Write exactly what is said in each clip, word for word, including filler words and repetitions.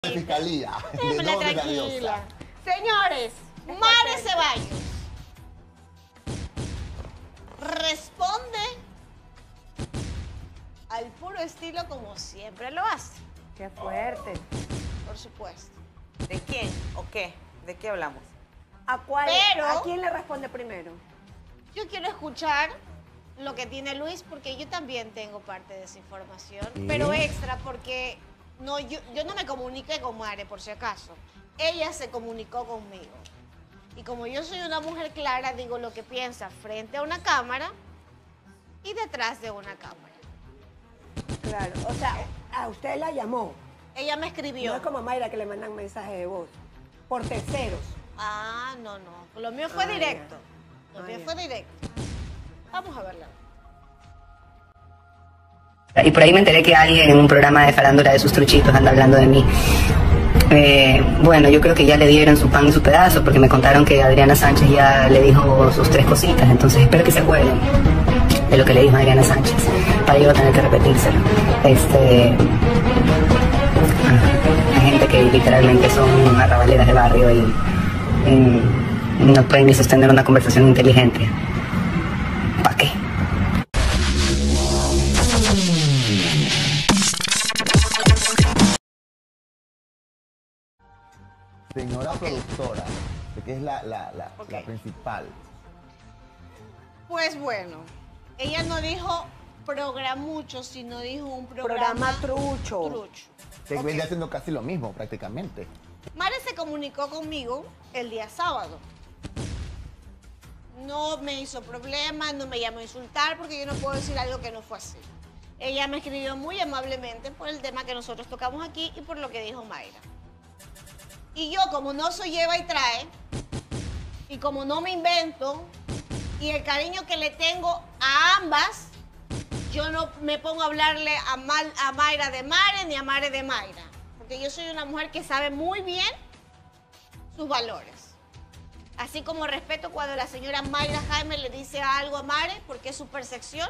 Fiscalía. Déjame tranquila. Señores, Mare Ceballos responde al puro estilo como siempre lo hace. Qué fuerte. Por supuesto. ¿De quién o qué? ¿De qué hablamos? ¿A cuál? Pero- ¿A quién le responde primero? Yo quiero escuchar lo que tiene Luis porque yo también tengo parte de esa información, ¿Sí? pero extra porque no, yo, yo no me comuniqué con Mare por si acaso. Ella se comunicó conmigo. Y como yo soy una mujer clara, digo lo que piensa frente a una cámara y detrás de una cámara. Claro, o sea, a usted la llamó. Ella me escribió. No es como a Mayra que le mandan mensajes de voz. Por terceros. Ah, no, no. Lo mío fue Ah, directo. ya. Lo Ah, mío ya. fue directo. Vamos a verla. Y por ahí me enteré que alguien en un programa de farándula de sus truchitos anda hablando de mí. Eh, bueno, yo creo que ya le dieron su pan y su pedazo porque me contaron que Adriana Sánchez ya le dijo sus tres cositas. Entonces espero que se acuerden de lo que le dijo Adriana Sánchez para yo no tener que repetírselo. Este, hay gente que literalmente son arrabaleras de barrio y, y no pueden ni sostener una conversación inteligente. ¿Para qué? Señora productora, que es la, la, la, Ok. la principal. Pues bueno, ella no dijo programucho, sino dijo un programa, Programa trucho. trucho. Que Ok. viene haciendo casi lo mismo prácticamente. Mare se comunicó conmigo el día sábado. No me hizo problema, no me llamó a insultar porque yo no puedo decir algo que no fue así. Ella me escribió muy amablemente por el tema que nosotros tocamos aquí y por lo que dijo Mayra. Y yo, como no soy lleva y trae, y como no me invento, y el cariño que le tengo a ambas, yo no me pongo a hablarle a, mal, a Mayra de Mare ni a Mare de Mayra. Porque yo soy una mujer que sabe muy bien sus valores. Así como respeto cuando la señora Mayra Jaime le dice algo a Mare, porque es su percepción,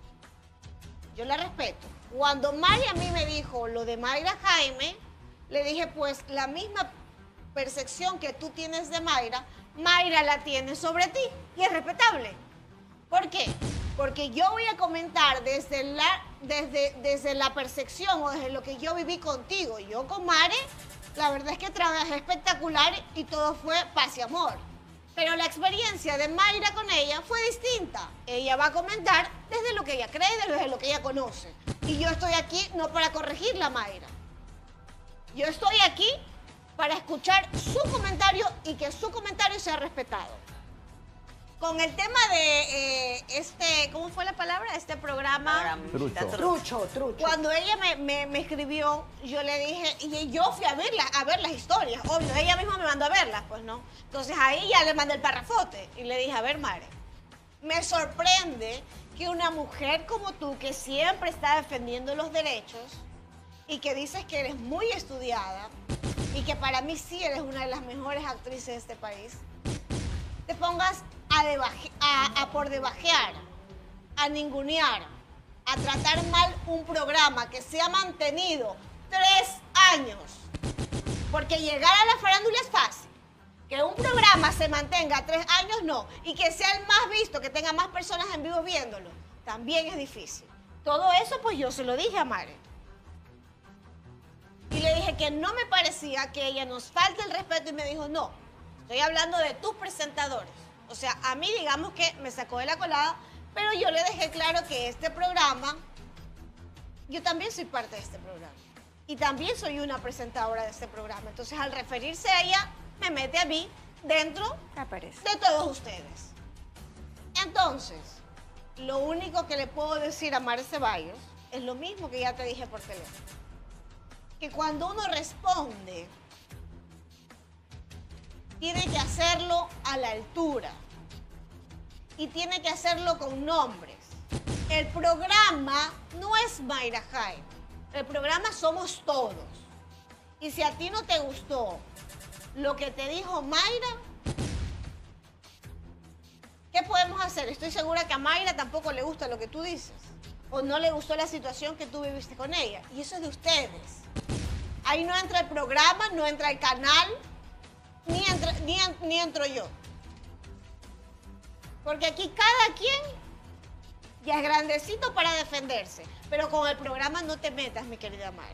yo la respeto. Cuando Mare a mí me dijo lo de Mayra Jaime, le dije, pues la misma percepción que tú tienes de Mayra, Mayra la tiene sobre ti y es respetable. ¿Por qué? Porque yo voy a comentar desde la, desde, desde la percepción o desde lo que yo viví contigo. Yo con Mare, la verdad es que trabajé espectacular y todo fue paz y amor. Pero la experiencia de Mayra con ella fue distinta. Ella va a comentar desde lo que ella cree, desde lo que ella conoce. Y yo estoy aquí no para corregirla, Mayra. Yo estoy aquí para escuchar su comentario y que su comentario sea respetado. Con el tema de eh, este, ¿cómo fue la palabra? Este programa. Trucho. Trucho, trucho. Cuando ella me, me- me escribió, yo le dije, y yo fui a verla, a ver las historias, obvio, ella misma me mandó a verlas, pues no. Entonces ahí ya le mandé el parrafote y le dije, a ver, Mare, me sorprende que una mujer como tú, que siempre está defendiendo los derechos y que dices que eres muy estudiada y que para mí sí eres una de las mejores actrices de este país, te pongas a, debaje- a, a por debajear, a ningunear, a tratar mal un programa que se ha mantenido tres años. Porque llegar a la farándula es fácil. Que un programa se mantenga tres años, no. Y que sea el más visto, que tenga más personas en vivo viéndolo, también es difícil. Todo eso, pues yo se lo dije a Mare. Y le dije que no me parecía que ella nos falte el respeto y me dijo, no, estoy hablando de tus presentadores. O sea, a mí digamos que me sacó de la colada, pero yo le dejé claro que este programa, yo también soy parte de este programa. Y también soy una presentadora de este programa. Entonces, al referirse a ella, me mete a mí dentro ¿Qué aparece? de todos ustedes. Entonces, lo único que le puedo decir a Mare Ceballos es lo mismo que ya te dije por teléfono. Que cuando uno responde, tiene que hacerlo a la altura. Y tiene que hacerlo con nombres. El programa no es Mayra Jaime. El programa somos todos. Y si a ti no te gustó lo que te dijo Mayra, ¿qué podemos hacer? Estoy segura que a Mayra tampoco le gusta lo que tú dices. O no le gustó la situación que tú viviste con ella. Y eso es de ustedes. Ahí no entra el programa, no entra el canal, ni, entra, ni, ni entro yo. Porque aquí cada quien ya es grandecito para defenderse. Pero con el programa no te metas, mi querida madre.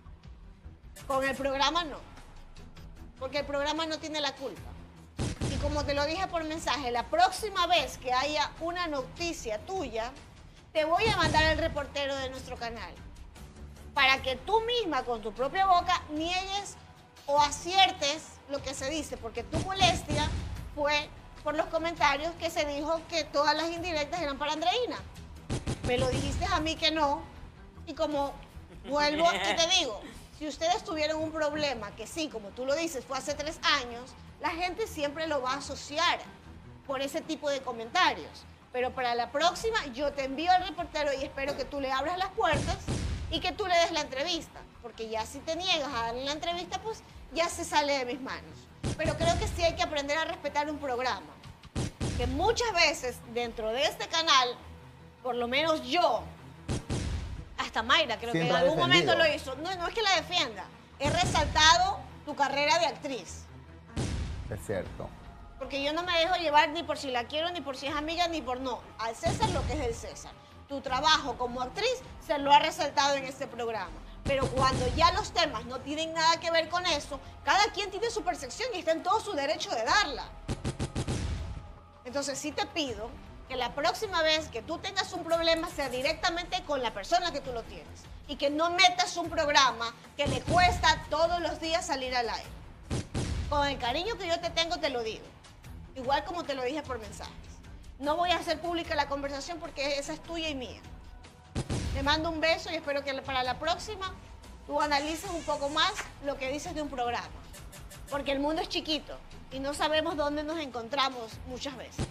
Con el programa no. Porque el programa no tiene la culpa. Y como te lo dije por mensaje, la próxima vez que haya una noticia tuya, te voy a mandar el reportero de nuestro canal. Para que tú misma, con tu propia boca, niegues o aciertes lo que se dice. Porque tu molestia fue por los comentarios que se dijo que todas las indirectas eran para Andreina. Me lo dijiste a mí que no. Y como vuelvo y te digo, si ustedes tuvieron un problema, que sí, como tú lo dices, fue hace tres años, la gente siempre lo va a asociar por ese tipo de comentarios. Pero para la próxima, yo te envío al reportero y espero que tú le abras las puertas y que tú le des la entrevista. Porque ya si te niegas a darle la entrevista, pues ya se sale de mis manos. Pero creo que sí hay que aprender a respetar un programa. Que muchas veces dentro de este canal, por lo menos yo, hasta Mayra creo Siempre que en algún defendido. momento lo hizo. No, no es que la defienda. He resaltado tu carrera de actriz. Es cierto. Porque yo no me dejo llevar ni por si la quiero, ni por si es amiga, ni por no. Al César lo que es el César. Tu trabajo como actriz se lo ha resaltado en este programa. Pero cuando ya los temas no tienen nada que ver con eso, cada quien tiene su percepción y está en todo su derecho de darla. Entonces sí te pido que la próxima vez que tú tengas un problema sea directamente con la persona que tú lo tienes. Y que no metas un programa que le cuesta todos los días salir al aire. Con el cariño que yo te tengo te lo digo. Igual como te lo dije por mensajes. No voy a hacer pública la conversación porque esa es tuya y mía. Te mando un beso y espero que para la próxima tú analices un poco más lo que dices de un programa. Porque el mundo es chiquito y no sabemos dónde nos encontramos muchas veces.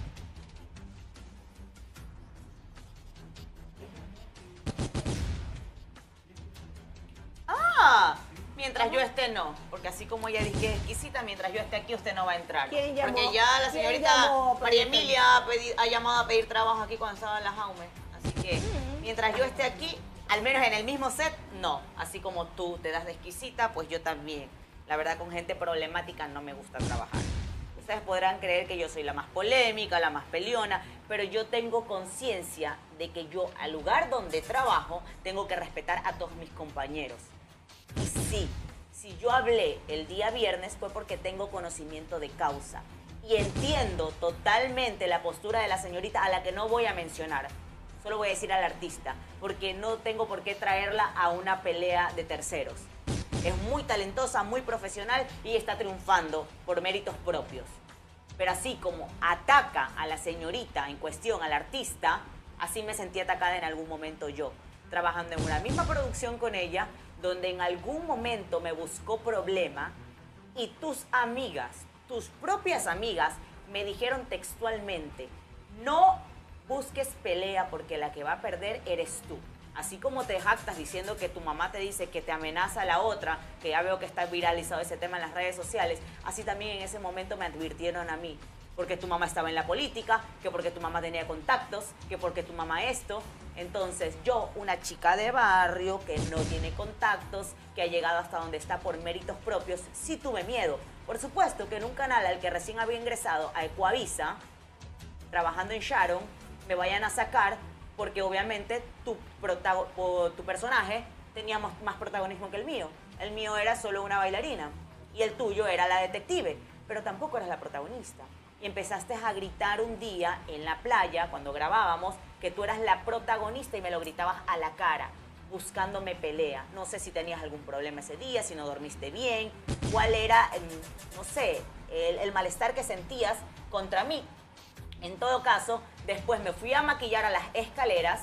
Ah, mientras yo esté no, porque así como ella dice que es exquisita, mientras yo esté aquí usted no va a entrar. ¿Quién llamó? Porque ya la ¿Quién señorita llamó para María entrar? Emilia ha, pedi- ha llamado a pedir trabajo aquí cuando estaba en la Jaume. Así que mientras yo esté aquí, al menos en el mismo set, no. Así como tú te das de exquisita, pues yo también. La verdad, con gente problemática no me gusta trabajar. Ustedes podrán creer que yo soy la más polémica, la más peleona, pero yo tengo conciencia de que yo, al lugar donde trabajo, tengo que respetar a todos mis compañeros. Y sí, si yo hablé el día viernes fue porque tengo conocimiento de causa. Y entiendo totalmente la postura de la señorita, a la que no voy a mencionar. Solo voy a decir al artista, porque no tengo por qué traerla a una pelea de terceros. Es muy talentosa, muy profesional y está triunfando por méritos propios. Pero así como ataca a la señorita en cuestión, al artista, así me sentí atacada en algún momento yo, trabajando en una misma producción con ella, donde en algún momento me buscó problema y tus amigas, tus propias amigas, me dijeron textualmente, no busques pelea porque la que va a perder eres tú. Así como te jactas diciendo que tu mamá te dice que te amenaza a la otra, que ya veo que está viralizado ese tema en las redes sociales, así también en ese momento me advirtieron a mí. Porque tu mamá estaba en la política, que porque tu mamá tenía contactos, que porque tu mamá esto. Entonces yo, una chica de barrio que no tiene contactos, que ha llegado hasta donde está por méritos propios, sí tuve miedo. Por supuesto que en un canal al que recién había ingresado, a Ecuavisa, trabajando en Sharon, me vayan a sacar porque obviamente tu, protago- o tu personaje tenía más más protagonismo que el mío. El mío era solo una bailarina y el tuyo era la detective, pero tampoco eras la protagonista. Y empezaste a gritar un día en la playa, cuando grabábamos, que tú eras la protagonista y me lo gritabas a la cara, buscándome pelea. No sé si tenías algún problema ese día, si no dormiste bien, cuál era, mm, no sé, el, el malestar que sentías contra mí. En todo caso, después me fui a maquillar a las escaleras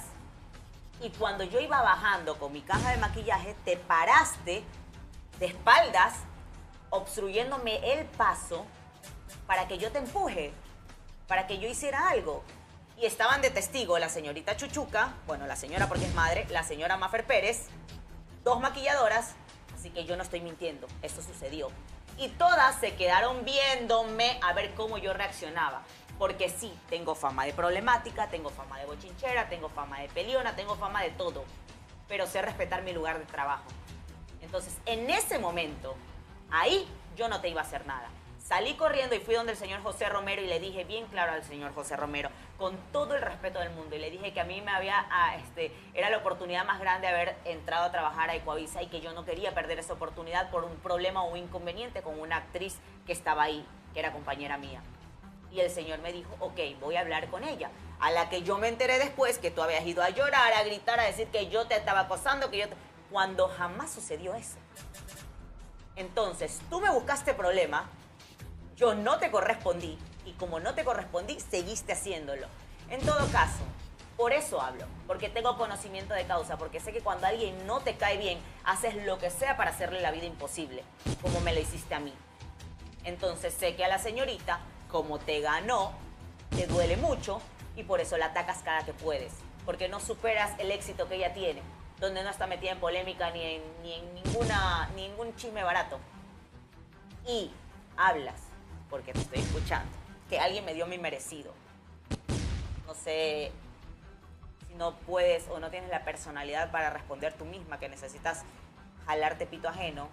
y cuando yo iba bajando con mi caja de maquillaje, te paraste de espaldas, obstruyéndome el paso para que yo te empuje, para que yo hiciera algo. Y estaban de testigo la señorita Chuchuca, bueno, la señora porque es madre, la señora Mafer Pérez, dos maquilladoras, así que yo no estoy mintiendo, esto sucedió. Y todas se quedaron viéndome a ver cómo yo reaccionaba. Porque sí, tengo fama de problemática, tengo fama de bochinchera, tengo fama de peleona, tengo fama de todo. Pero sé respetar mi lugar de trabajo. Entonces, Entonces, en ese momento, ahí yo no te iba a hacer nada. Salí corriendo y fui donde el señor José Romero y le dije bien claro al señor José Romero, con todo el respeto del mundo, y le dije que a mí me había, ah, este, era la oportunidad más grande de haber entrado a trabajar a Ecuavisa y que yo no quería perder esa oportunidad por un problema o un inconveniente con una actriz que estaba ahí, que era compañera mía. Y el señor me dijo, ok, voy a hablar con ella. A la que yo me enteré después que tú habías ido a llorar, a gritar, a decir que yo te estaba acosando, que yo te... cuando jamás sucedió eso. Entonces, tú me buscaste problema, yo no te correspondí, y como no te correspondí, seguiste haciéndolo. En todo caso, por eso hablo, porque tengo conocimiento de causa, porque sé que cuando alguien no te cae bien, haces lo que sea para hacerle la vida imposible, como me lo hiciste a mí. Entonces sé que a la señorita, como te ganó, te duele mucho, y por eso la atacas cada que puedes, porque no superas el éxito que ella tiene, donde no está metida en polémica ni en, ni en ninguna, ningún chisme barato. Y hablas, porque te estoy escuchando, que alguien me dio mi merecido. No sé si no puedes o no tienes la personalidad para responder tú misma, que necesitas jalarte pito ajeno,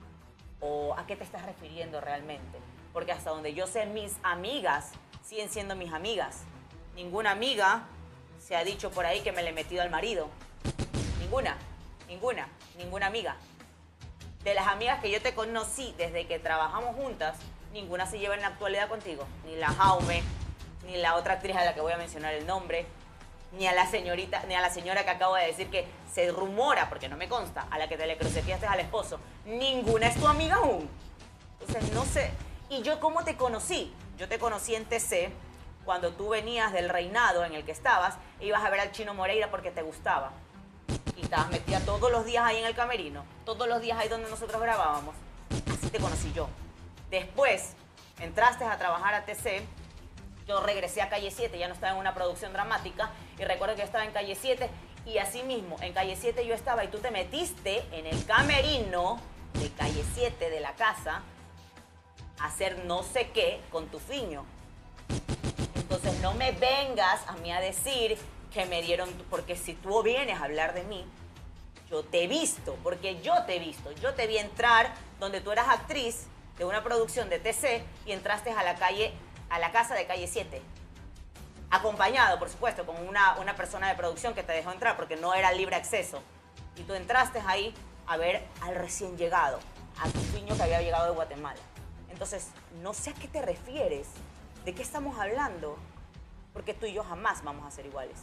o a qué te estás refiriendo realmente. Porque hasta donde yo sé, mis amigas siguen siendo mis amigas. Ninguna amiga se ha dicho por ahí que me le he metido al marido. Ninguna, ninguna, ninguna amiga. De las amigas que yo te conocí desde que trabajamos juntas, ninguna se lleva en la actualidad contigo. Ni la Jaume, ni la otra actriz a la que voy a mencionar el nombre, ni a la señorita, ni a la señora que acabo de decir que se rumora, porque no me consta, a la que te le cruceteaste al esposo. Ninguna es tu amiga aún. Entonces, no sé. ¿Y yo cómo te conocí? Yo te conocí en T C, cuando tú venías del reinado en el que estabas, e ibas a ver al Chino Moreira porque te gustaba. Y estabas metida todos los días ahí en el camerino, todos los días ahí donde nosotros grabábamos. Así te conocí yo. Después, entraste a trabajar a T C, yo regresé a Calle siete, ya no estaba en una producción dramática, y recuerdo que yo estaba en Calle siete, y así mismo, en Calle siete yo estaba, y tú te metiste en el camerino de Calle siete de la casa a hacer no sé qué con tu fiño. Entonces no me vengas a mí a decir que me dieron, porque si tú vienes a hablar de mí, yo te he visto, porque yo te he visto, yo te vi entrar donde tú eras actriz de una producción de T C y entraste a la calle, a la casa de Calle siete, acompañado, por supuesto, con una, una persona de producción que te dejó entrar porque no era libre acceso, y tú entraste ahí a ver al recién llegado, a tu fiño que había llegado de Guatemala. Entonces, no sé a qué te refieres, de qué estamos hablando, porque tú y yo jamás vamos a ser iguales.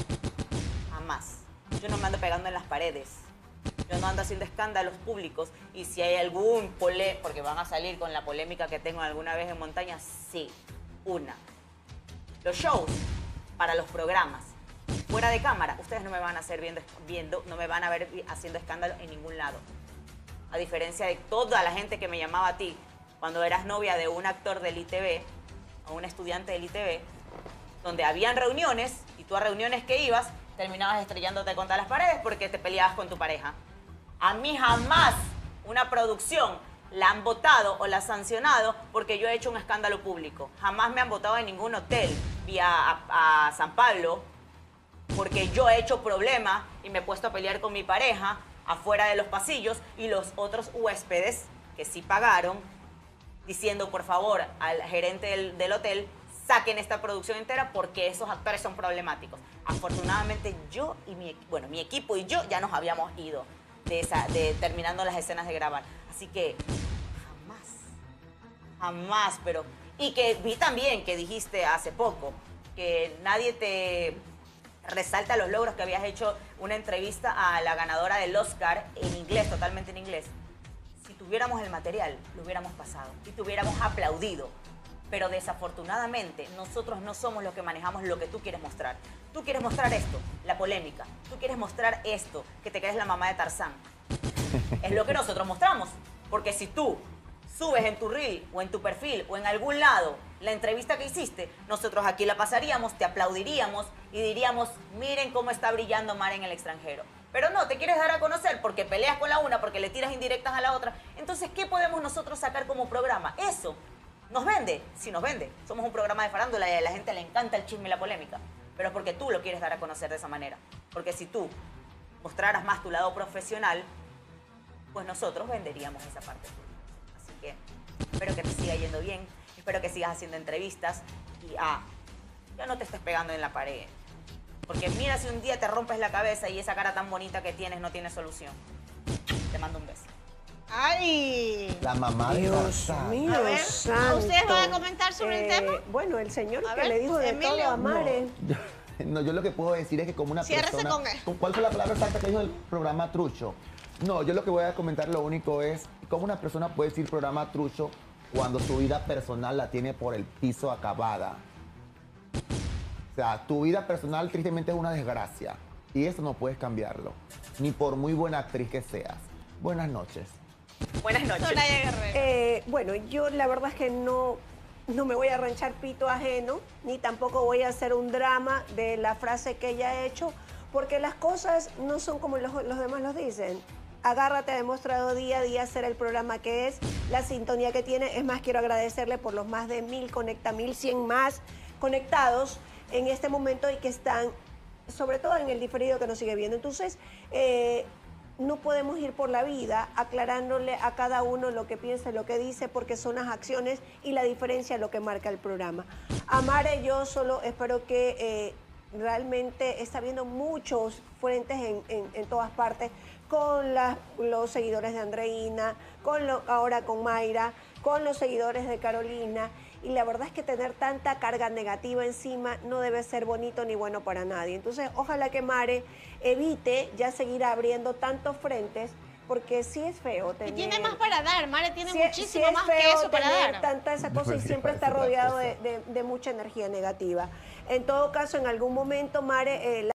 Jamás. Yo no me ando pegando en las paredes. Yo no ando haciendo escándalos públicos. Y si hay algún pole... porque van a salir con la polémica que tengo alguna vez en montaña, sí, una. Los shows para los programas. Fuera de cámara, ustedes no me van a hacer viendo, viendo, no me van a ver haciendo escándalo en ningún lado. A diferencia de toda la gente que me llamaba a ti cuando eras novia de un actor del I T V o un estudiante del I T V, donde habían reuniones y tú a reuniones que ibas terminabas estrellándote contra las paredes porque te peleabas con tu pareja. A mí jamás una producción la han votado o la han sancionado porque yo he hecho un escándalo público. Jamás me han votado en ningún hotel vía a, a San Pablo porque yo he hecho problema y me he puesto a pelear con mi pareja afuera de los pasillos, y los otros huéspedes que sí pagaron diciendo por favor al gerente del, del hotel, saquen esta producción entera porque esos actores son problemáticos. Afortunadamente yo y mi, bueno, mi equipo y yo ya nos habíamos ido de, esa, de terminando las escenas de grabar. Así que jamás, jamás, pero... Y que vi también que dijiste hace poco que nadie te resalta los logros, que habías hecho una entrevista a la ganadora del Oscar en inglés, totalmente en inglés. Si tuviéramos el material, lo hubiéramos pasado y te hubiéramos aplaudido. Pero desafortunadamente nosotros no somos los que manejamos lo que tú quieres mostrar. Tú quieres mostrar esto, la polémica. Tú quieres mostrar esto, que te crees la mamá de Tarzán. Es lo que nosotros mostramos. Porque si tú subes en tu reel o en tu perfil o en algún lado la entrevista que hiciste, nosotros aquí la pasaríamos, te aplaudiríamos y diríamos, miren cómo está brillando Mara en el extranjero. Pero no, te quieres dar a conocer porque peleas con la una, porque le tiras indirectas a la otra. Entonces, ¿qué podemos nosotros sacar como programa? Eso. ¿Nos vende? Sí, nos vende. Somos un programa de farándula y a la gente le encanta el chisme y la polémica. Pero es porque tú lo quieres dar a conocer de esa manera. Porque si tú mostraras más tu lado profesional, pues nosotros venderíamos esa parte tuya. Así que espero que te siga yendo bien, espero que sigas haciendo entrevistas y ah, ya no te estés pegando en la pared. Porque mira si un día te rompes la cabeza y esa cara tan bonita que tienes no tiene solución. Te mando un beso. ¡Ay! La mamá de Dios Tarzán. mío, A ver, santo. ¿ustedes van a comentar sobre el Eh, tema? Bueno, el señor A que ver, le dijo de Emilio. todo a Mare. No, yo, no, yo lo que puedo decir es que como una Ciérrese persona... con él. ¿Cuál fue la palabra exacta que dijo el programa trucho? No, yo lo que voy a comentar lo único es cómo una persona puede decir programa trucho cuando su vida personal la tiene por el piso acabada. O sea, tu vida personal tristemente es una desgracia y eso no puedes cambiarlo, ni por muy buena actriz que seas. Buenas noches. Buenas noches. Soraya Guerrero. Eh, bueno, yo la verdad es que no, no me voy a arranchar pito ajeno, ni tampoco voy a hacer un drama de la frase que ella ha hecho, porque las cosas no son como los, los demás los dicen. Agárrate ha demostrado día a día ser el programa que es, la sintonía que tiene. Es más, quiero agradecerle por los más de mil, conecta mil cien más conectados en este momento y que están, sobre todo en el diferido que nos sigue viendo. Entonces, eh, no podemos ir por la vida aclarándole a cada uno lo que piensa y lo que dice, porque son las acciones y la diferencia lo que marca el programa. A Mare, yo solo espero que eh, realmente está viendo muchos frentes en, en, en todas partes, con las, los seguidores de Andreina, con lo, ahora con Mayra, con los seguidores de Carolina. Y la verdad es que tener tanta carga negativa encima no debe ser bonito ni bueno para nadie. Entonces, ojalá que Mare evite ya seguir abriendo tantos frentes, porque sí es feo tener... Y tiene más para dar, Mare tiene sí, muchísimo sí es más feo que eso para tener dar. tanta esa cosa y Porque siempre está parece otra rodeado cosa. de, de, de mucha energía negativa. En todo caso, en algún momento, Mare... Eh,